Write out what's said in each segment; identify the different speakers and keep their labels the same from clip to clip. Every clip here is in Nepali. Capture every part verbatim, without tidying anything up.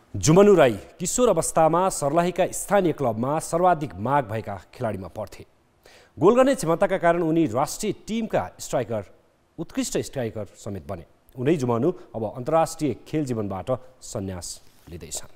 Speaker 1: जुमनु राई किशोर अवस्थामा सर्लाहीका स्थानीय क्लबमा सर्वाधिक माग भएका खेलाडीमा पर्थे। गोल गर्ने क्षमताका कारण उनी राष्ट्रिय टिमका स्ट्राइकर उत्कृष्ट स्ट्राइकर समेत बने। उनै जुमनु अब अन्तर्राष्ट्रिय खेल जीवनबाट सन्यास लिँदैछन्।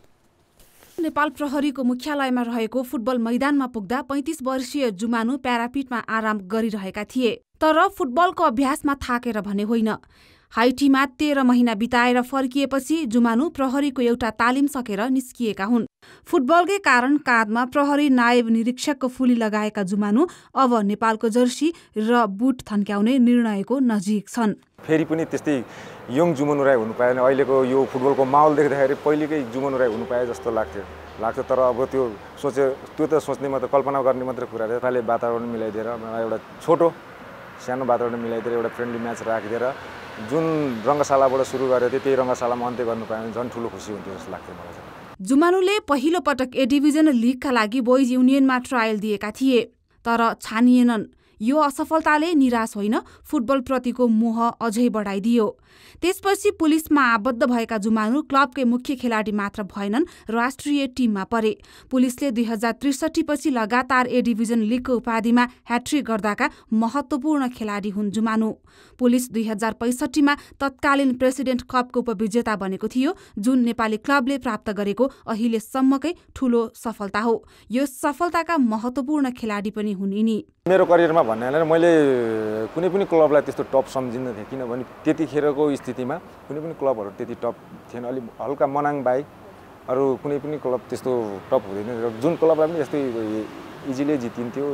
Speaker 2: नेपाल प्रहरीको मुख्यालयमा रहेको फुटबल मैदानमा पुग्दा पैंतीस वर्षीय जुमानु प्यारापिटमा आराम गरिरहेका थिए। तर फुटबलको अभ्यासमा थाकेर भने होइन। हाइटीमा तेह्र महिना बिताएर फर्किएपछि जुमानु प्रहरीको एउटा तालिम सकेर निस्किएका हुन्। फुटबलकै कारण काँधमा प्रहरी नायब निरीक्षकको फुली लगाएका जुमानु अब नेपालको जर्सी र बुट थन्क्याउने निर्णयको नजिक छन्।
Speaker 3: फेरि पनि त्यस्तै यङ जुमनु राई हुनु पाएन। अहिलेको यो फुटबलको माहौल देख्दाखेरि पहिलेकै जुमनु राई हुनु पाए जस्तो लाग्थ्यो लाग्छ तर अब त्यो सोचे त्यो त सोच्ने मात्र कल्पना गर्ने मात्र कुरा हो। त्यसले वातावरण मिलाइदिएर एउटा छोटो सानो वातावरण मिलाइदिएर एउटा फ्रेन्डली म्याच राखिदिएर जुन रङ्गशालाबाट सुरु गरेको थियो त्यही रङ्गशालामा अन्त्य गर्नु पायो भने झन् ठुलो खुसी हुन्थ्यो जस्तो लाग्थ्यो मलाई।
Speaker 2: जुमानुले पहिलो पटक ए डिभिजन लिगका लागि बोइज युनियनमा ट्रायल दिएका थिए तर छानिएनन्। यो असफलताले निराश होइन, फुटबल प्रतिको मोह अझै बढाइदियो। त्यसपछि पुलिसमा आबद्ध भएका जुमानु क्लबकै मुख्य खेलाडी मात्र भएनन्, राष्ट्रिय टिममा परे। पुलिसले दुई हजार त्रिसठी पछि लगातार ए डिभिजन लिगको उपाधिमा ह्याट्रिक गर्दाका महत्त्वपूर्ण खेलाडी हुन् जुमानु। पुलिस दुई हजार पैँसठीमा तत्कालीन प्रेसिडेन्ट कपको उपविजेता बनेको थियो, जुन नेपाली क्लबले प्राप्त गरेको अहिलेसम्मकै ठूलो सफलता हो। यो सफलताका महत्त्वपूर्ण खेलाडी पनि हुन् यिनी।
Speaker 3: मेरो करियरमा भन्नाले मैले कुनै पनि क्लबलाई त्यस्तो टप सम्झिन्न थिएँ, किनभने त्यतिखेरको स्थितिमा कुनै पनि क्लबहरू त्यति टप थिएन। अलिक हल्का मनाङ बाहेक अरू कुनै पनि क्लब त्यस्तो टप हुँदैन। जुन क्लबलाई पनि यस्तै इजिली जितिन्थ्यो,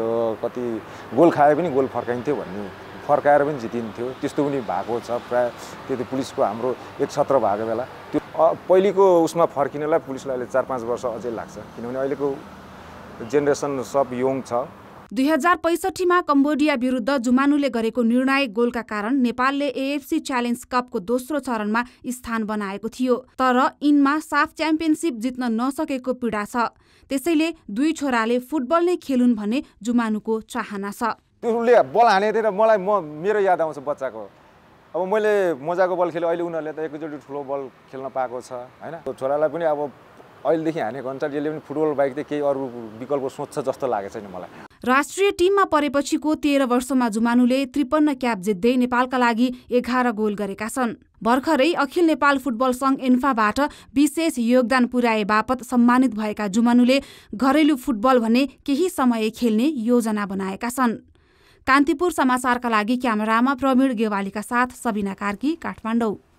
Speaker 3: कति गोल खाए पनि गोल फर्काइन्थ्यो भन्ने फर्काएर पनि जितिन्थ्यो त्यस्तो पनि भएको छ। प्रायः त्यति पुलिसको हाम्रो एक सत्र भएको बेला त्यो पहिलेको उसमा फर्किनलाई पुलिसलाई अहिले चार पाँच वर्ष अझै लाग्छ, किनभने अहिलेको जेनेरेसन सब यङ छ।
Speaker 2: दुई हजार पैँसठीमा कम्बोडिया विरुद्ध जुमानुले गरेको निर्णायक गोलका कारण नेपालले एएफसी च्यालेन्ज कपको दोस्रो चरणमा स्थान बनाएको थियो। तर यिनमा साफ च्याम्पियनसिप जित्न नसकेको पीडा छ। त्यसैले दुई छोराले फुटबल नै खेलुन् भन्ने जुमानुको चाहना छ।
Speaker 3: उसले बल हानेको थियो र मलाई म मेरो याद आउँछ बच्चाको। अब मैले मजाको बल खेलेँ, अहिले उनीहरूले त एकैचोटि ठुलो बल खेल्न पाएको छ होइन। छोरालाई पनि अब अहिलेदेखि हानेको अनुसार यसले पनि फुटबल बाहेक त केही अरू विकल्प सोच्छ जस्तो लागेको छैन मलाई।
Speaker 2: राष्ट्रिय टिममा परेपछिको तेह्र वर्षमा जुमानुले त्रिपन्न क्याप जित्दै नेपालका लागि एघार गोल गरेका छन्। भर्खरै अखिल नेपाल फुटबल सङ्घ एन्फाबाट विशेष योगदान पुर्याए बापत सम्मानित भएका जुमानुले घरेलु फुटबल भने केही समय खेल्ने योजना बनाएका छन्। कान्तिपुर समाचारका लागि क्यामेरामा प्रवीण गेवालीका साथ सबिना कार्की, काठमाडौँ।